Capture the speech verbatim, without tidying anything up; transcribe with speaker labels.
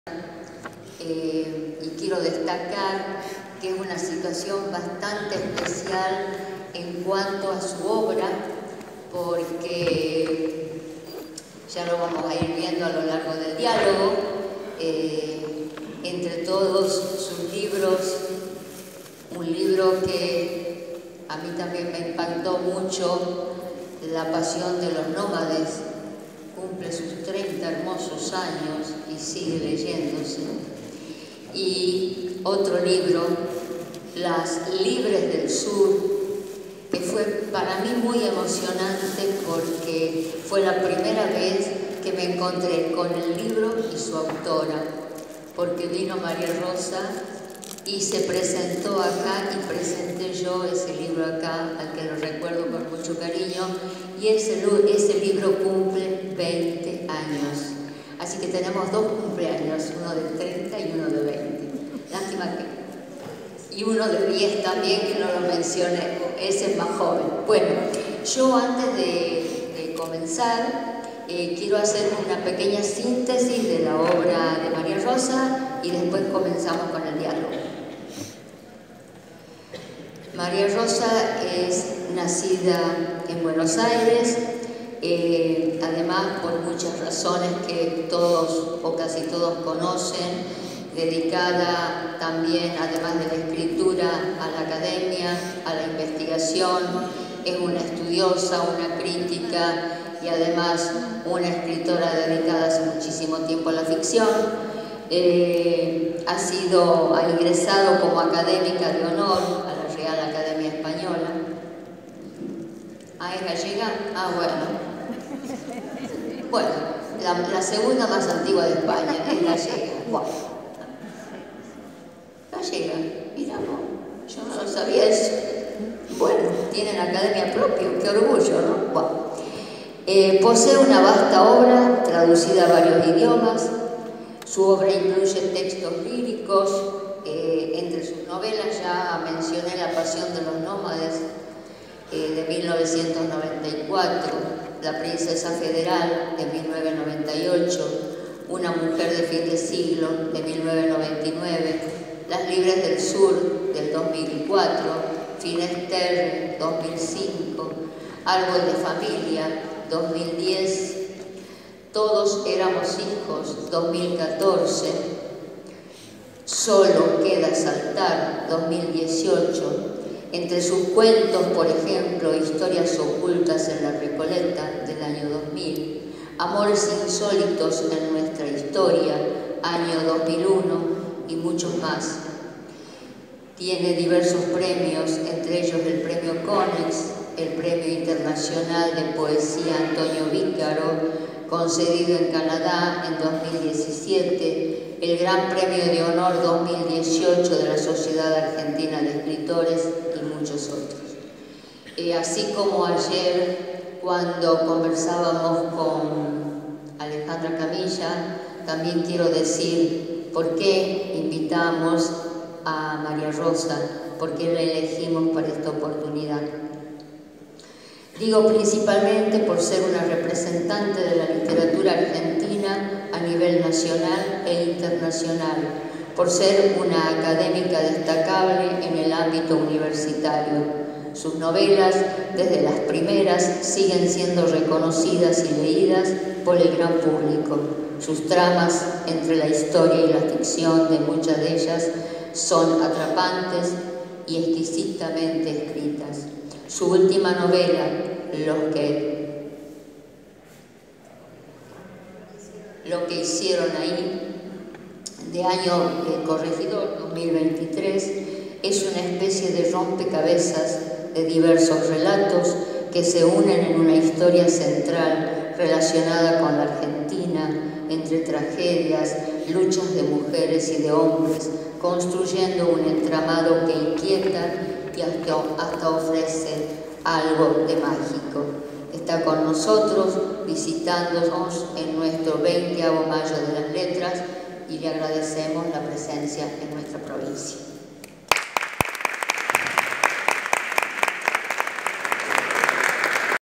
Speaker 1: Eh, y quiero destacar que es una situación bastante especial en cuanto a su obra, porque ya lo vamos a ir viendo a lo largo del diálogo, eh, entre todos sus libros, un libro que a mí también me impactó mucho, La Pasión de los Nómades, cumple sus treinta hermosos años y sigue leyéndose. Y otro libro, Las Libres del Sur, que fue para mí muy emocionante porque fue la primera vez que me encontré con el libro y su autora, porque vino María Rosa y se presentó acá y presenté yo ese libro acá, al que lo recuerdo con mucho cariño, y ese, ese libro cumple veinte años. Así que tenemos dos cumpleaños, uno de treinta y uno de veinte. Lástima que... Y uno de diez también, que no lo mencioné, ese es más joven. Bueno, yo antes de, de comenzar, eh, quiero hacer una pequeña síntesis de la obra de María Rosa y después comenzamos con el diálogo. María Rosa es nacida en Buenos Aires, eh, además por muchas razones que todos o casi todos conocen, dedicada también, además de la escritura, a la academia, a la investigación, es una estudiosa, una crítica y además una escritora dedicada hace muchísimo tiempo a la ficción. Eh, ha sido, ha ingresado como académica de honor a la Real Academia Española. ¿Ah, es gallega? Ah, bueno. Bueno, la, la segunda más antigua de España es gallega. Bueno. Gallega, mira vos, yo no lo sabía eso. Bueno, tienen academia propia, qué orgullo, ¿no? Bueno. Eh, posee una vasta obra, traducida a varios idiomas. Su obra incluye textos líricos, eh, entre sus novelas ya mencioné La Pasión de los Nómades, eh, de mil novecientos noventa y cuatro, La Princesa Federal, de mil novecientos noventa y ocho, Una Mujer de Fin de Siglo, de mil novecientos noventa y nueve, Las Libres del Sur, del dos mil cuatro, Finisterre, dos mil cinco, Árbol de Familia, dos mil diez, Todos éramos hijos, dos mil catorce, Solo queda saltar, dos mil dieciocho, entre sus cuentos, por ejemplo, Historias ocultas en la Recoleta, del año dos mil, Amores insólitos en nuestra historia, año dos mil uno, y muchos más. Tiene diversos premios, entre ellos el Premio Konex, el Premio Internacional de Poesía Antonio Vícaro, concedido en Canadá en dos mil diecisiete, el Gran Premio de Honor dos mil dieciocho de la Sociedad Argentina de Escritores y muchos otros. Eh, así como ayer, cuando conversábamos con Alejandra Camilla, también quiero decir por qué invitamos a María Rosa, por qué la elegimos para esta oportunidad. Digo principalmente por ser una representante de la literatura argentina a nivel nacional e internacional, por ser una académica destacable en el ámbito universitario. Sus novelas, desde las primeras, siguen siendo reconocidas y leídas por el gran público. Sus tramas, entre la historia y la ficción de muchas de ellas, son atrapantes y exquisitamente escritas. Su última novela, Los que, lo que hicieron ahí, de año eh, corregidor, dos mil veintitrés, es una especie de rompecabezas de diversos relatos que se unen en una historia central relacionada con la Argentina, entre tragedias, luchas de mujeres y de hombres, construyendo un entramado que inquieta y hasta, hasta ofrece algo de mágico. Está con nosotros, visitándonos en nuestro veintiavo Mayo de las Letras, y le agradecemos la presencia en nuestra provincia.